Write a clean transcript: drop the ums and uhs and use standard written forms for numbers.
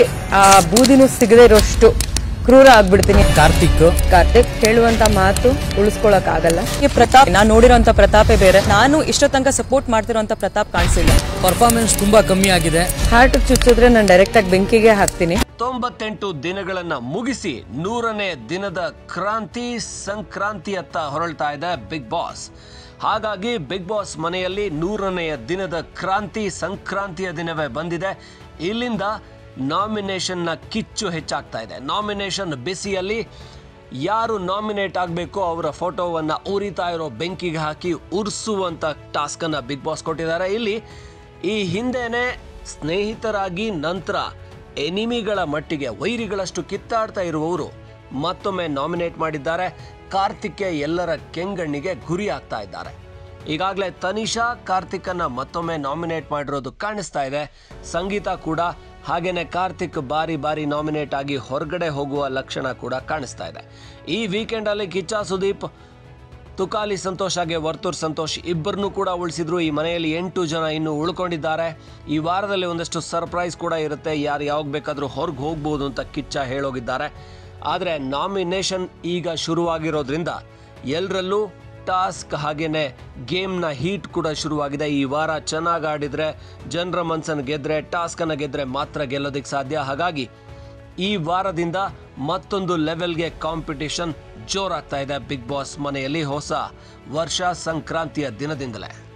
ಆ ಬೂದಿನೂ ಸಿಗದೇ ಇರೋಷ್ಟು ಕ್ರೂರ ಆಗ್ಬಿಡ್ತೀನಿ. ಕಾರ್ತಿಕ್ ಹೇಳುವಂತ ಮಾತು ಉಳಿಸ್ಕೊಳಕ್ ಆಗಲ್ಲ. ಈ ಪ್ರತಾಪ್ ನಾನು ನೋಡಿರೋಂತ ಪ್ರತಾಪೇ ಬೇರೆ. ನಾನು ಇಷ್ಟೋ ತನಕ ಸಪೋರ್ಟ್ ಮಾಡ್ತಿರೋಂತ ಪ್ರತಾಪ್ ಕಾಣಿಸಿಲ್ಲ. ಪರ್ಫಾರ್ಮೆನ್ಸ್ ತುಂಬಾ ಕಮ್ಮಿ ಆಗಿದೆ. ಹಾರ್ಟ್ ಚುಚ್ಚಿದ್ರೆ ನಾನು ಡೈರೆಕ್ಟ್ ಆಗಿ ಬೆಂಕಿಗೆ ಹಾಕ್ತೀನಿ. 98 ದಿನಗಳನ್ನ ಮುಗಿಸಿ 100ನೇ ದಿನದ ಸಂಕ್ರಾಂತಿಯತ್ತ ಹೊರಳ್ತಾ ಇದೆ ಬಿಗ್ ಬಾಸ್. ಹಾಗಾಗಿ ಬಿಗ್ ಬಾಸ್ ಮನೆಯಲ್ಲಿ 100ನೆಯ ದಿನದ ಸಂಕ್ರಾಂತಿಯ ದಿನವೇ ಬಂದಿದೆ. ಇಲ್ಲಿಂದ ನಾಮಿನೇಷನ್ನ ಕಿಚ್ಚು ಹೆಚ್ಚಾಗ್ತಾ ಇದೆ. ನಾಮಿನೇಷನ್ ಬಿಸಿಯಲ್ಲಿ ಯಾರು ನಾಮಿನೇಟ್ ಆಗಬೇಕು ಅವರ ಫೋಟೋವನ್ನು ಉರಿತಾ ಇರೋ ಬೆಂಕಿಗೆ ಹಾಕಿ ಉರಿಸುವಂಥ ಟಾಸ್ಕನ್ನು ಬಿಗ್ ಬಾಸ್ ಕೊಟ್ಟಿದ್ದಾರೆ. ಇಲ್ಲಿ ಈ ಹಿಂದೆನೇ ಸ್ನೇಹಿತರಾಗಿ ನಂತರ ಎನಿಮಿಗಳ ಮಟ್ಟಿಗೆ ವೈರಿಗಳಷ್ಟು ಕಿತ್ತಾಡ್ತಾ ಇರುವವರು ಮತ್ತೊಮ್ಮೆ ನಾಮಿನೇಟ್ ಮಾಡಿದ್ದಾರೆ. ಕಾರ್ತಿಕ್ಗೆ ಎಲ್ಲರ ಕೆಂಗಣ್ಣಿಗೆ ಗುರಿ ಆಗ್ತಾ ಇದ್ದಾರೆ. ಈಗಾಗಲೇ ತನಿಷಾ ಕಾರ್ತಿಕನ್ನ ಮತ್ತೊಮ್ಮೆ ನಾಮಿನೇಟ್ ಮಾಡಿರೋದು ಕಾಣಿಸ್ತಾ ಇದೆ. ಸಂಗೀತ ಕೂಡ ಹಾಗೇನೆ ಕಾರ್ತಿಕ್ ಬಾರಿ ನಾಮಿನೇಟ್ ಆಗಿ ಹೊರಗಡೆ ಹೋಗುವ ಲಕ್ಷಣ ಕೂಡ ಕಾಣಿಸ್ತಾ ಇದೆ. ಈ ವೀಕೆಂಡ್ ಅಲ್ಲಿ ಕಿಚ್ಚ ಸುದೀಪ್, ತುಕಾಲಿ ಸಂತೋಷ್ ಹಾಗೆ ವರ್ತೂರ್ ಸಂತೋಷ್ ಇಬ್ಬರನ್ನು ಕೂಡ ಉಳಿಸಿದ್ರು. ಈ ಮನೆಯಲ್ಲಿ 8 ಜನ ಇನ್ನು ಉಳ್ಕೊಂಡಿದ್ದಾರೆ. ಈ ವಾರದಲ್ಲಿ ಒಂದಷ್ಟು ಸರ್ಪ್ರೈಸ್ ಕೂಡ ಇರುತ್ತೆ. ಯಾರು ಯಾವಾಗ ಬೇಕಾದರೂ ಹೊರಗೆ ಹೋಗ್ಬೋದು ಅಂತ ಕಿಚ್ಚ ಹೇಳೋಗಿದ್ದಾರೆ. ಆದರೆ ನಾಮಿನೇಷನ್ ಈಗ ಶುರುವಾಗಿರೋದ್ರಿಂದ ಎಲ್ಲರಲ್ಲೂ ಟಾಸ್ಕ್ ಹಾಗೇನೆ ಗೇಮ್ನ ಹೀಟ್ ಕೂಡ ಶುರುವಾಗಿದೆ. ಈ ವಾರ ಚೆನ್ನಾಗಿ ಆಡಿದ್ರೆ, ಜನರ ಮನಸ್ಸನ್ನು ಗೆದ್ರೆ, ಟಾಸ್ಕನ್ನು ಗೆದ್ರೆ ಮಾತ್ರ ಗೆಲ್ಲೋದಕ್ಕೆ ಸಾಧ್ಯ. ಹಾಗಾಗಿ ಈ ವಾರದಿಂದ ಮತ್ತೊಂದು ಲೆವೆಲ್ಗೆ ಕಾಂಪಿಟೇಷನ್ ಜೋರಾಗ್ತಾ ಇದೆ ಬಿಗ್ ಬಾಸ್ ಮನೆಯಲ್ಲಿ ಹೊಸ ವರ್ಷ ಸಂಕ್ರಾಂತಿಯ ದಿನದಿಂದಲೇ.